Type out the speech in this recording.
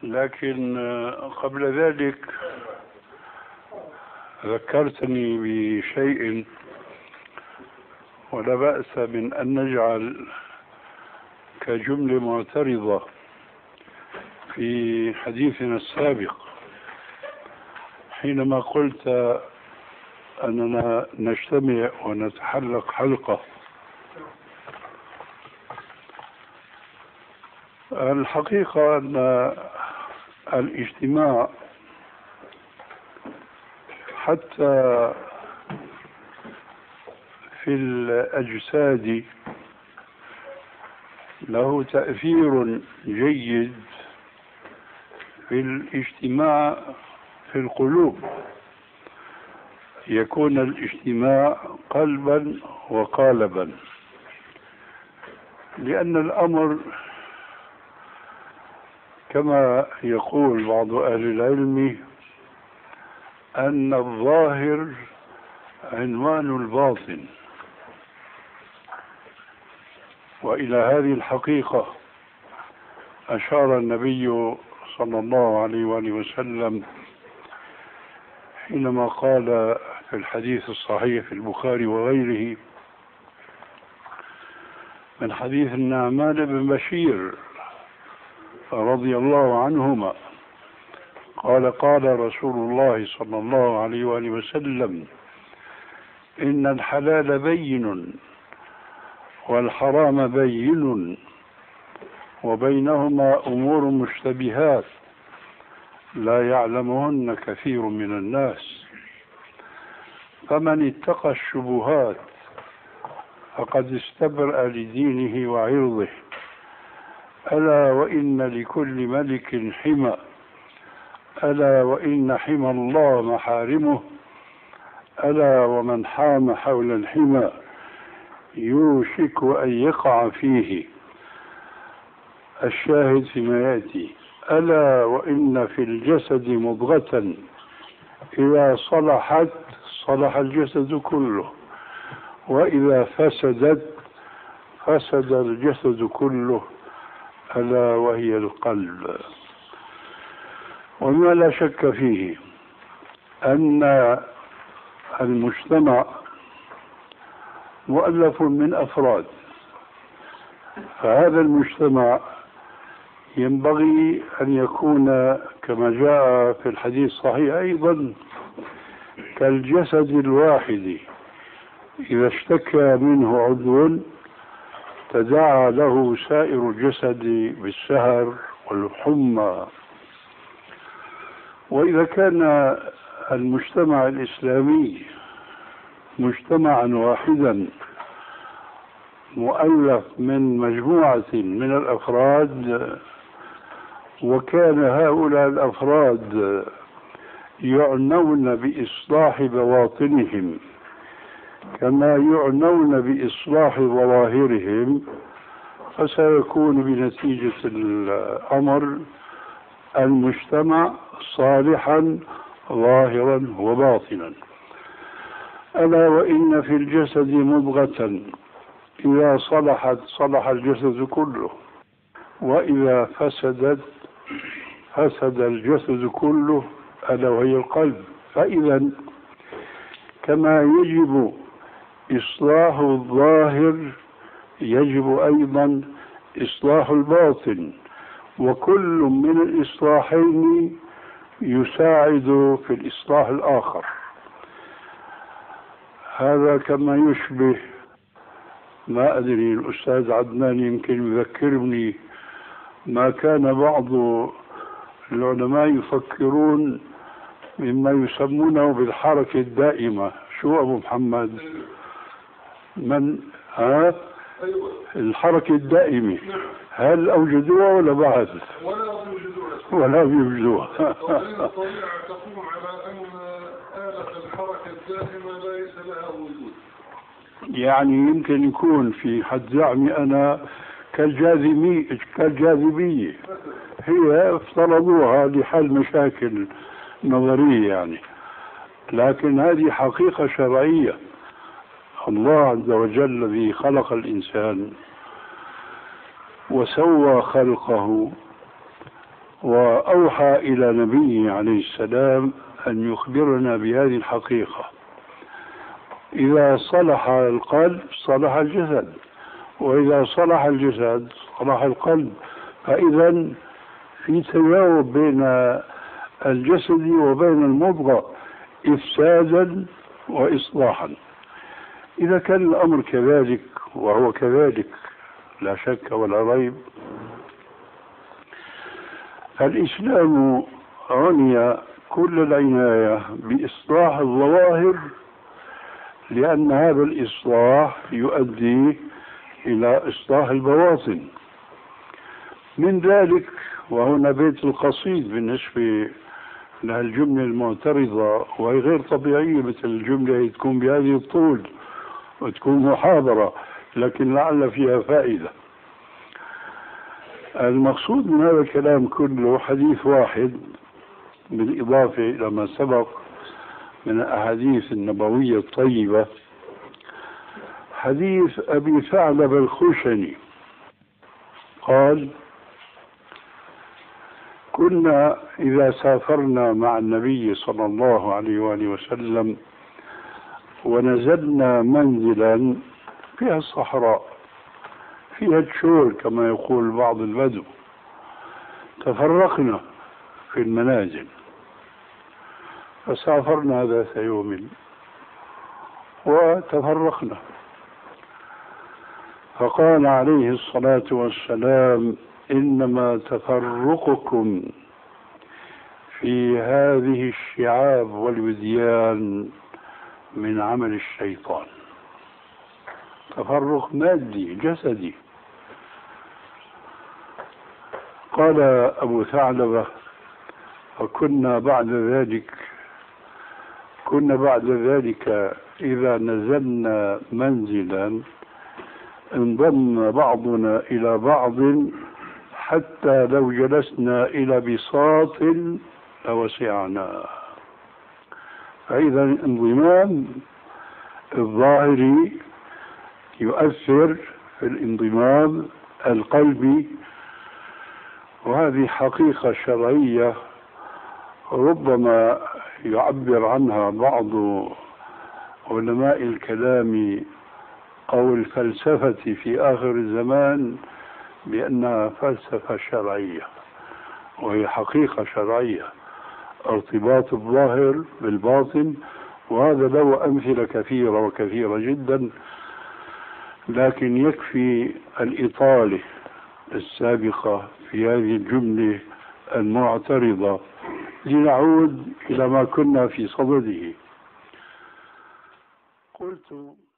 لكن قبل ذلك ذكرتني بشيء، ولا بأس من أن نجعل كجملة معترضة في حديثنا السابق حينما قلت أننا نجتمع ونتحلق حلقة. الحقيقة أن الاجتماع حتى في الأجساد له تأثير جيد في الاجتماع في القلوب، يكون الاجتماع قلبا وقالبا، لأن الأمر كما يقول بعض أهل العلم أن الظاهر عنوان الباطن. وإلى هذه الحقيقة أشار النبي صلى الله عليه وآله وسلم حينما قال في الحديث الصحيح في البخاري وغيره من حديث النعمان بن بشير رضي الله عنهما قال قال رسول الله صلى الله عليه وآله وسلم إن الحلال بين والحرام بين وبينهما أمور مشتبهات لا يعلمهن كثير من الناس، فمن اتقى الشبهات فقد استبرأ لدينه وعرضه. ألا وإن لكل ملك حمى، ألا وإن حمى الله محارمه، ألا ومن حام حول الحمى يوشك أن يقع فيه. الشاهد فيما يأتي ألا وإن في الجسد مضغة إذا صلحت صلح الجسد كله، وإذا فسدت فسد الجسد كله، ألا وهي القلب. وما لا شك فيه أن المجتمع مؤلف من أفراد، فهذا المجتمع ينبغي أن يكون كما جاء في الحديث الصحيح أيضا كالجسد الواحد إذا اشتكى منه عضو تداعى له سائر الجسد بالسهر والحمى. وإذا كان المجتمع الإسلامي مجتمعا واحدا مؤلف من مجموعة من الأفراد، وكان هؤلاء الأفراد يعنون بإصلاح بواطنهم كما يعنون بإصلاح ظواهرهم، فسيكون بنتيجة الأمر المجتمع صالحا ظاهرا وباطنا. ألا وإن في الجسد مضغة إذا صلحت صلح الجسد كله، وإذا فسدت فسد الجسد كله، ألا وهي القلب. فإذا كما يجب إصلاح الظاهر يجب أيضا إصلاح الباطن، وكل من الإصلاحين يساعد في الإصلاح الآخر. هذا كما يشبه، ما أدري الأستاذ عدنان يمكن يذكرني، ما كان بعض العلماء يفكرون مما يسمونه بالحركة الدائمة. شو أبو محمد؟ من الحركة الدائمة، هل أوجدوها ولا بعد؟ ولا بيوجدوها. الطبيعة تقوم على أن آلة الحركة الدائمة ليس لها وجود. يعني يمكن يكون في حد زعمي أنا كالجاذبية هي افترضوها لحل مشاكل نظرية يعني، لكن هذه حقيقة شرعية. الله عز وجل الذي خلق الإنسان وسوى خلقه وأوحى إلى نبيه عليه السلام أن يخبرنا بهذه الحقيقة. إذا صلح القلب صلح الجسد، وإذا صلح الجسد صلح القلب. فإذا في تجاوب بين الجسد وبين المضغة، إفسادا وإصلاحا. إذا كان الأمر كذلك، وهو كذلك لا شك ولا ريب، فالإسلام عني كل العناية بإصلاح الظواهر، لأن هذا الإصلاح يؤدي إلى إصلاح البواطن. من ذلك، وهنا بيت القصيد بالنسبة لها الجملة المعترضة، وهي غير طبيعية، مثل الجملة تكون بهذه الطول وتكون محاضرة، لكن لعل فيها فائدة. المقصود من هذا الكلام كله حديث واحد، بالإضافة إلى ما سبق من الأحاديث النبوية الطيبة، حديث أبي ثعلب الخشني قال: كنا إذا سافرنا مع النبي صلى الله عليه وآله وسلم ونزلنا منزلا فيها الصحراء، فيها الشول كما يقول بعض البدو، تفرقنا في المنازل، فسافرنا ذات يوم وتفرقنا، فقال عليه الصلاة والسلام: إنما تفرقكم في هذه الشعاب والوديان من عمل الشيطان. تفرق مادي جسدي. قال أبو ثعلبة: فكنا بعد ذلك إذا نزلنا منزلا انضم بعضنا إلى بعض، حتى لو جلسنا إلى بساط لوسعنا. فإذا الانضمام الظاهري يؤثر في الانضمام القلبي، وهذه حقيقة شرعية ربما يعبر عنها بعض علماء الكلام أو الفلسفة في آخر الزمان بأنها فلسفة شرعية، وهي حقيقة شرعية، ارتباط الظاهر بالباطن. وهذا له أمثلة كثيرة وكثيرة جدا، لكن يكفي الإطالة السابقة في هذه الجملة المعترضة لنعود إلى ما كنا في صدده. قلت